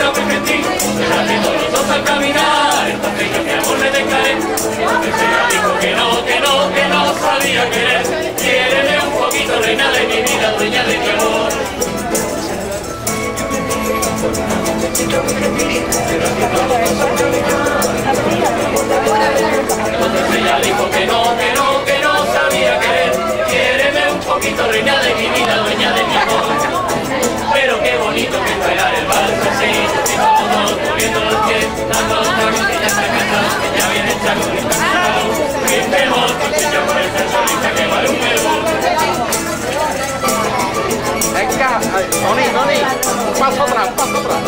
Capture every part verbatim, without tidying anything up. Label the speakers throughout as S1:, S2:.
S1: bonita, muy gentil, se la haciendo los dos al caminar, entonces yo mi amor le declaré, entonces ella dijo que no, que no, que no sabía querer, quiéreme un poquito, reina de mi vida, dueña de mi amor. Entonces ella dijo que no, que no, que no sabía querer, quiéreme un poquito, reina de mi vida, dueña de mi amor. Pero qué bonito que es bailar el vals así, y todos dos moviendo los pies, dando los tragos que ya está cantado, que ya viene el chaco y está cantado. Brindemos con chicha por esta solita que vale un euro.
S2: Venga, Toni, Toni, paso atrás, paso atrás.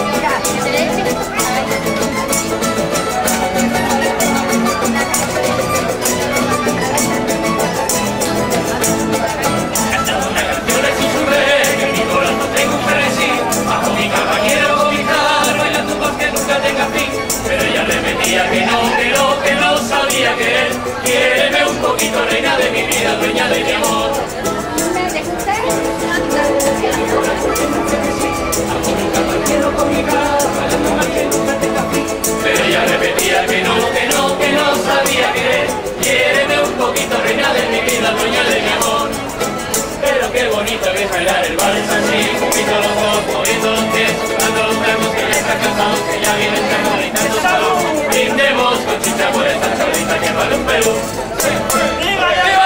S1: Cantando una canción le susurré, que en mi corazón tengo un frenesí, bajo mi cama quiero cobijar, bailando un vals que nunca tenga fin, pero ella repetía que no, que no, que no sabía querer, quiéreme un poquito, reina de mi vida, dueña de mi amor. Pero ella repetía que no, que no, que no sabía querer, quiéreme un poquito, reina de mi vida, dueña de mi amor. Pero qué bonito que es bailar el vals así, juntitos los dos, moviendo los pies, dando los tragos que ya está cansado, que ya viene el trago gritando salud. Brindemos con chicha por esta cholita que vale un Perú. ¡Viva, viva!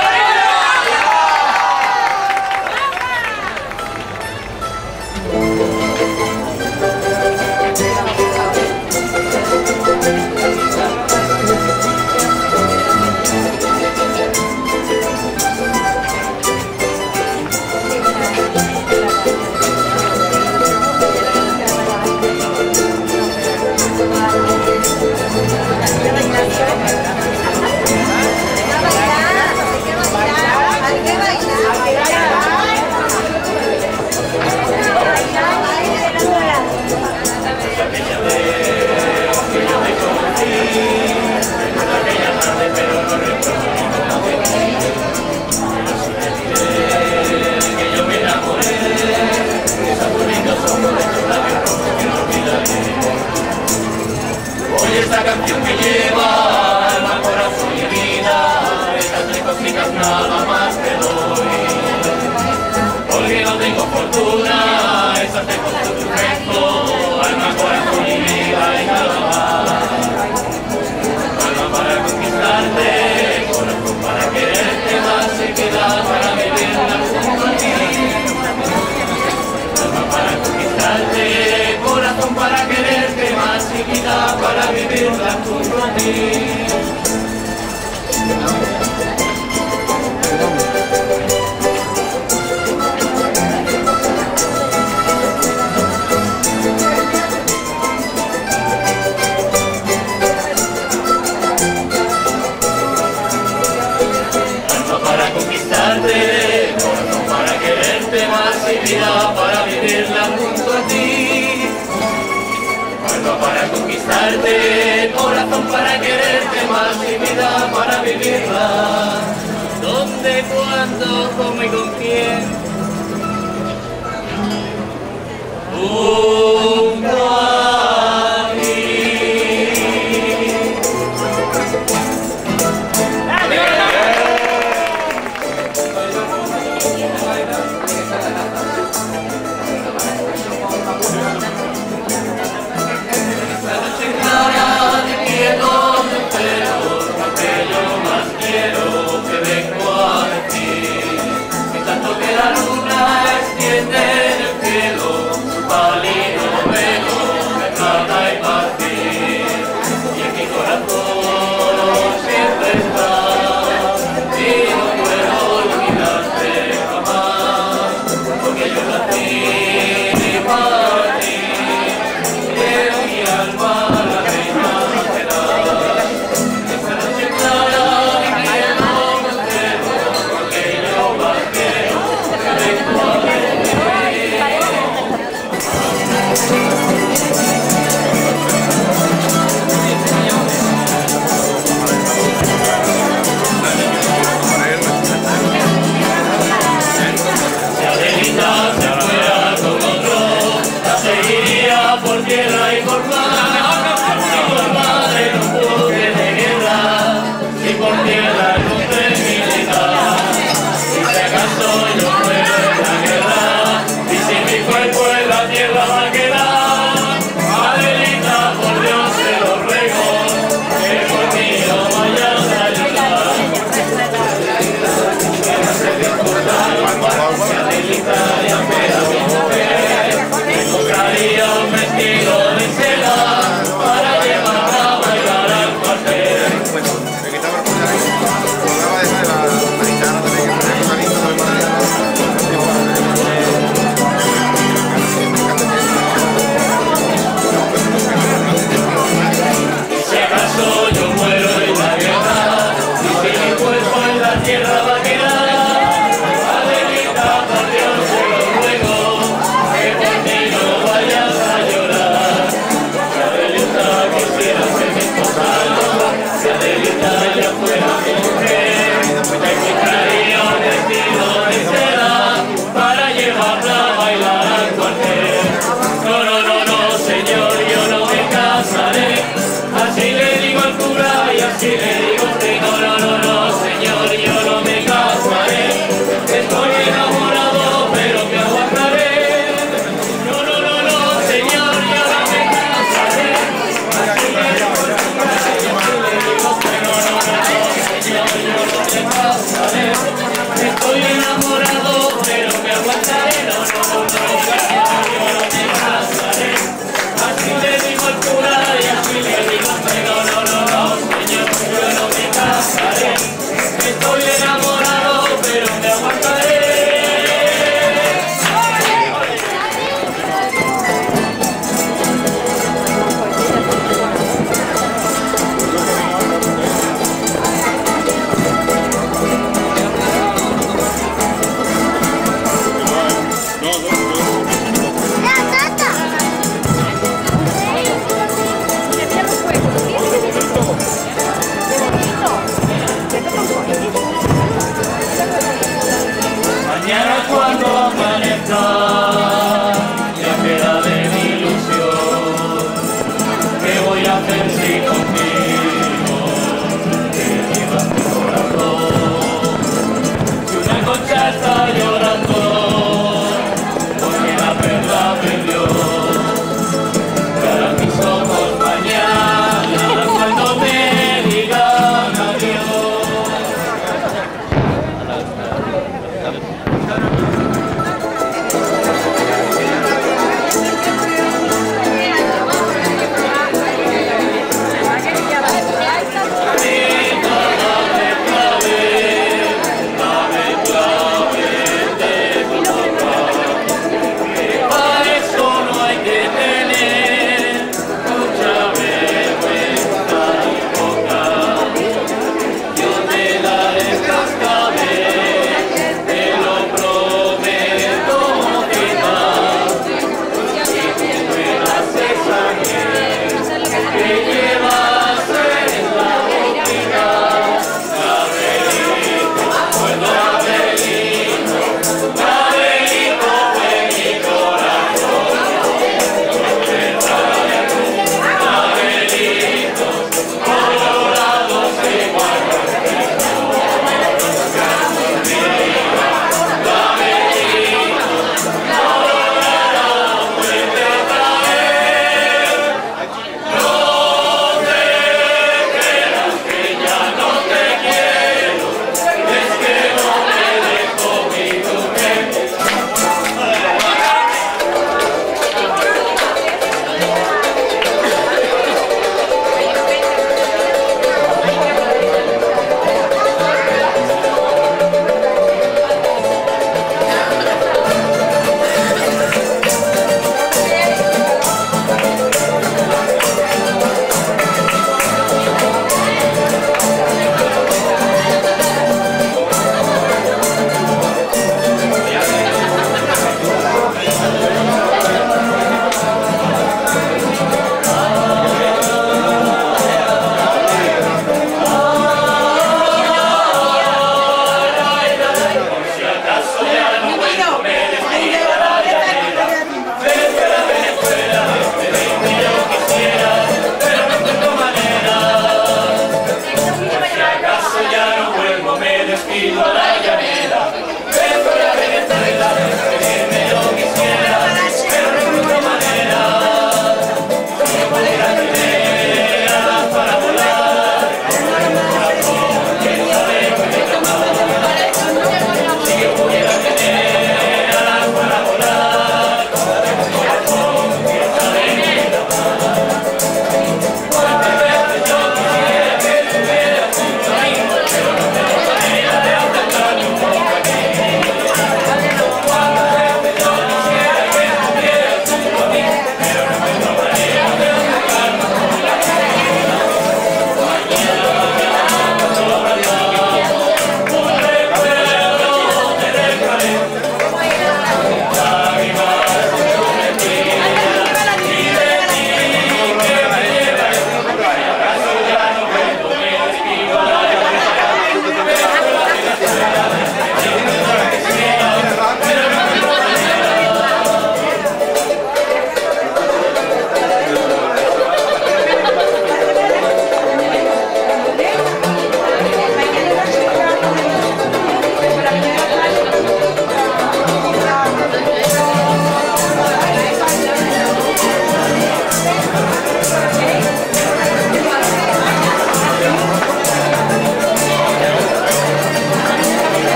S1: Esta canción que lleva alma, corazón y vida, estas tres cositas nada más te doy. Porque no tengo fortuna, esas te costó tu resto, alma, corazón y vida y nada más. Alma para conquistarte, corazón para quererte más y vida para vivirla junto a ti. Alma para conquistarte, corazón para quererte más y vida para vivirla junto a ti. Alma para conquistarte, corazón para quererte más y vida para vivirla junto a ti. Alma para conquistarte, corazón para quererte más y vida para vivirla. ¿Dónde, cuándo, cómo y con quién? Junto a ti. tierra va